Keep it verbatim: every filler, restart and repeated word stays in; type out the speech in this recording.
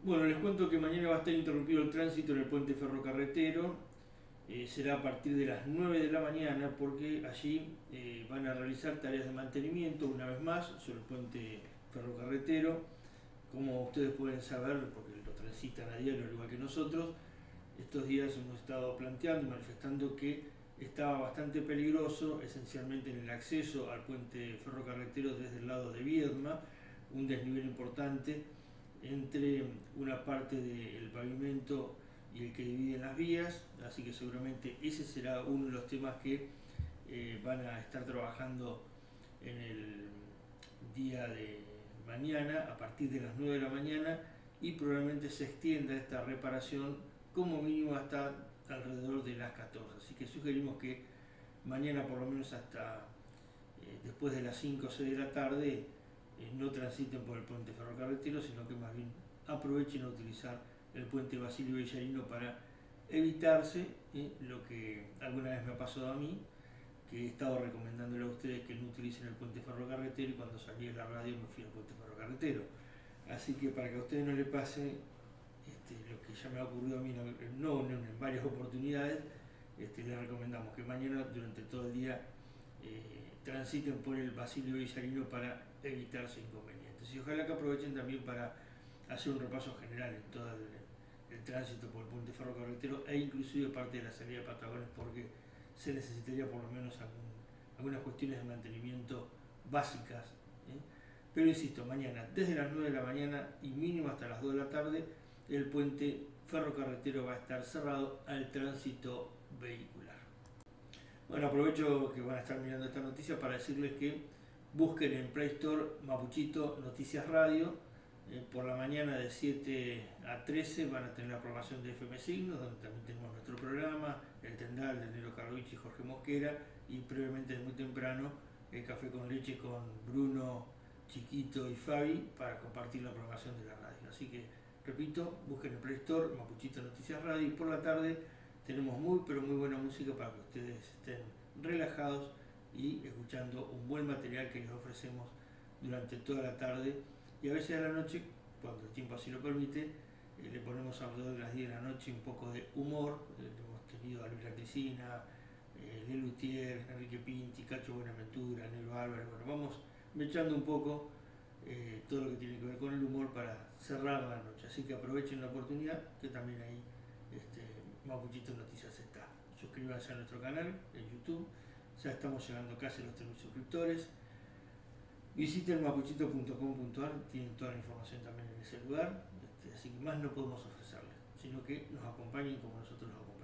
Bueno, les cuento que mañana va a estar interrumpido el tránsito en el puente ferrocarretero. Eh, será a partir de las nueve de la mañana porque allí eh, van a realizar tareas de mantenimiento una vez más sobre el puente ferrocarretero. Como ustedes pueden saber, porque lo transitan a diario al igual que nosotros, estos días hemos estado planteando y manifestando que estaba bastante peligroso, esencialmente en el acceso al puente ferrocarretero desde el lado de Viedma, un desnivel importante entre una parte del pavimento y el que divide las vías, así que seguramente ese será uno de los temas que eh, van a estar trabajando en el día de mañana a partir de las nueve de la mañana, y probablemente se extienda esta reparación como mínimo hasta alrededor de las catorce, así que sugerimos que mañana por lo menos hasta eh, después de las cinco o seis de la tarde eh, no transiten por el puente ferrocarretero, sino que más bien aprovechen a utilizar el puente Basilio Villarino para evitarse eh, lo que alguna vez me ha pasado a mí, que he estado recomendándole a ustedes que no utilicen el puente ferrocarretero, y cuando salí de la radio me fui al puente ferrocarretero. Así que para que a ustedes no les pase este, lo que ya me ha ocurrido a mí, no, no, en varias oportunidades, este, les recomendamos que mañana durante todo el día eh, transiten por el Basilio Villarino para evitarse inconvenientes. Y ojalá que aprovechen también para hacer un repaso general en todo el, el tránsito por el puente ferrocarretero e inclusive parte de la salida de Patagones, porque se necesitaría por lo menos algún, algunas cuestiones de mantenimiento básicas. ¿eh? Pero insisto, mañana desde las nueve de la mañana y mínimo hasta las dos de la tarde, el puente ferrocarretero va a estar cerrado al tránsito vehicular. Bueno, aprovecho que van a estar mirando esta noticia para decirles que busquen en Play Store Mapuchito Noticias Radio. Eh, por la mañana de siete a trece van a tener la programación de F M Signos, donde también tenemos nuestro programa, El Tendal de Nero Carlovich y Jorge Mosquera, y previamente de muy temprano el Café con Leche con Bruno, Chiquito y Fabi para compartir la programación de la radio. Así que, repito, busquen en Play Store Mapuchito Noticias Radio, y por la tarde tenemos muy pero muy buena música para que ustedes estén relajados y escuchando un buen material que les ofrecemos durante toda la tarde, y a veces a la noche, cuando el tiempo así lo permite, eh, le ponemos alrededor de las diez de la noche un poco de humor. Eh, hemos tenido a Luis Latecina, eh, Lelutier, Enrique Pinti, Cacho Buenaventura, Negro Álvarez. Bueno, vamos echando un poco eh, todo lo que tiene que ver con el humor para cerrar la noche, así que aprovechen la oportunidad, que también ahí este, Mapuchito Noticias está. Suscríbanse a nuestro canal en YouTube, ya estamos llegando casi a los tres mil suscriptores. Visiten mapuchito punto com punto ar, tienen toda la información también en ese lugar, este, así que más no podemos ofrecerles, sino que nos acompañen como nosotros los acompañamos.